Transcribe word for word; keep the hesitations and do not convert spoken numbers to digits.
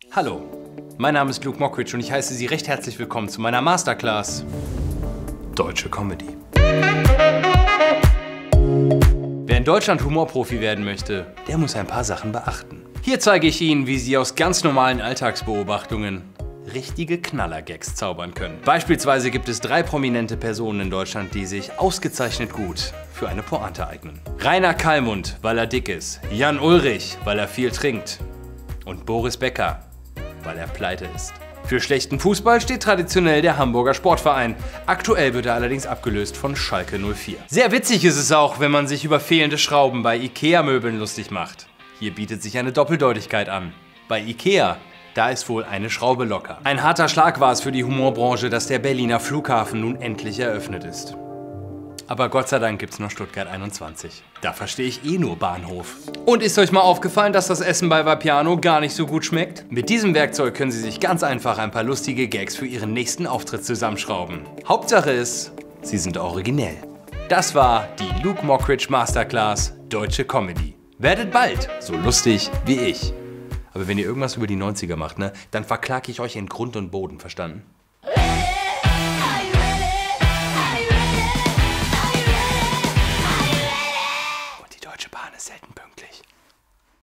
Hallo, mein Name ist Luke Mockridge und ich heiße Sie recht herzlich willkommen zu meiner Masterclass Deutsche Comedy. Wer in Deutschland Humorprofi werden möchte, der muss ein paar Sachen beachten. Hier zeige ich Ihnen, wie Sie aus ganz normalen Alltagsbeobachtungen richtige Knallergags zaubern können. Beispielsweise gibt es drei prominente Personen in Deutschland, die sich ausgezeichnet gut für eine Pointe eignen. Rainer Kallmund, weil er dick ist, Jan Ulrich, weil er viel trinkt und Boris Becker, weil er pleite ist. Für schlechten Fußball steht traditionell der Hamburger Sportverein. Aktuell wird er allerdings abgelöst von Schalke null vier. Sehr witzig ist es auch, wenn man sich über fehlende Schrauben bei Ikea-Möbeln lustig macht. Hier bietet sich eine Doppeldeutigkeit an. Bei Ikea, da ist wohl eine Schraube locker. Ein harter Schlag war es für die Humorbranche, dass der Berliner Flughafen nun endlich eröffnet ist. Aber Gott sei Dank gibt's noch Stuttgart einundzwanzig. Da verstehe ich eh nur Bahnhof. Und ist euch mal aufgefallen, dass das Essen bei Vapiano gar nicht so gut schmeckt? Mit diesem Werkzeug können Sie sich ganz einfach ein paar lustige Gags für Ihren nächsten Auftritt zusammenschrauben. Hauptsache ist, Sie sind originell. Das war die Luke Mockridge Masterclass Deutsche Comedy. Werdet bald so lustig wie ich. Aber wenn ihr irgendwas über die neunziger macht, ne, dann verklage ich euch in Grund und Boden, verstanden?